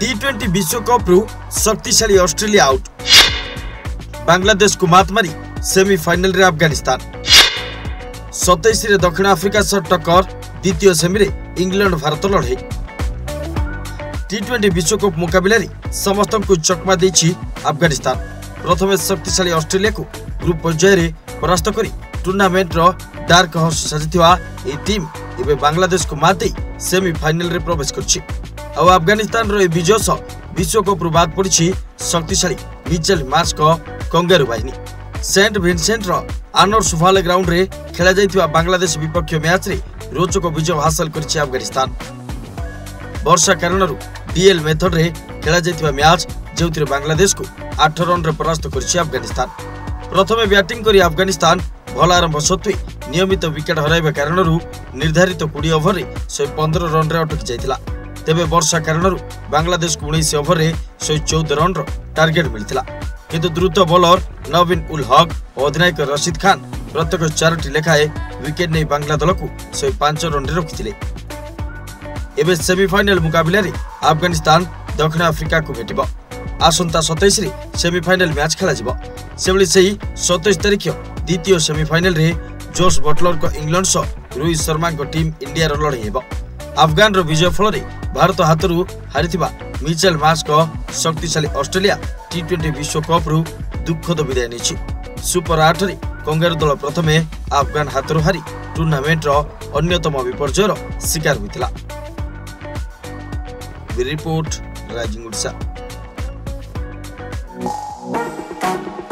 T20 विश्वकप रु शक्तिशाली ऑस्ट्रेलिया आउट। बांग्लादेश को मात मारी सेमीफाइनल रे अफगानिस्तान। 27 रे दक्षिण आफ्रिका सह टक्कर, द्वितीय सेमी रे इंग्लैंड भारत लड़े। T20 विश्वकप मुकाबला रे समस्त को चकमा देछि अफगानिस्तान। प्रथमे शक्तिशाली ऑस्ट्रेलिया को ग्रुप पर्याय रे परास्त करी टूर्नामेंट रो डार्क हॉर्स साजिथिवा ए टीम एबे बांग्लादेश को मात दे सेमीफाइनल रे प्रवेश करछि। और अफगानिस्तान रो विजय सह विश्वकप रु बाद पड़ी शक्तिशाली मिचेल मार्श को कंगारू बाहिनी। सेंट विंसेंट रो आनर सुफाले ग्राउंड रे खेला जाइथिवा बांग्लादेश विपक्ष मैच रे रोचक विजय हासिल करछि अफगानिस्तान। वर्षा कारण डीएल मेथड रे खेला जाइथिवा मैच जेउथिरे बांग्लादेश को 8 रन रे परास्त करछि अफगानिस्तान। प्रथमे बैटिंग करी अफगानिस्तान भल आरंभ सत्वे नियमित विकेट हराइबा कारण निर्धारित 20 ओवर रे 115 रन रे अटकी जाइथिला। तेबे वर्षा कारण बांग्लादेश को 19 ओवर रे 114 रन रो टार्गेट मिलथिला, किंतु द्रुत बॉलर नवीन उल हक और अधिनायक रशीद खान प्रत्येक 4टी लेखाए विकेट नहीं बांग्ला दल को 105 रन रे रखिथिले। एबे सेमीफाइनल मुकाबला रे अफगानिस्तान दक्षिण आफ्रिका को भेटिबो। आसंता 27 रे सेमीफाइनल मैच खेला जिवो। सेबली सेही 27 तारिख द्वितीय सेमीफाइनल रे जोश बटलर को इंग्लैंड सह रोहित शर्मा को टीम इंडिया रो लड़ाई हेबो। अफगान रो विजय फल रे भारत हाथरू हारिथिबा मिचेल मार्श को शक्तिशाली ऑस्ट्रेलिया T20 विश्वकप रु दुखद विदाय नेछि। सुपर 8 रे कंगारू दल प्रथमे अफगान हाथरू हारी टूर्नामेंट रो अन्यतम विपर्जय रो शिकार होइतिला। Report rising Odisha.